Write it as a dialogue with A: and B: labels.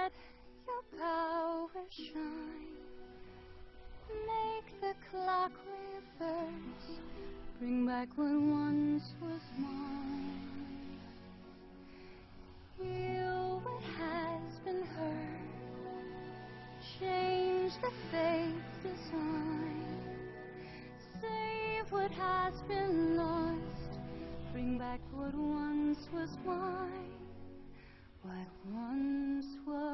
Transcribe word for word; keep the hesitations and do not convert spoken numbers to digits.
A: let your power shine. Make the clock reverse, bring back what once was mine. Heal what has been hurt, change the fate's design. Save what has been lost, bring back what once was mine. What once was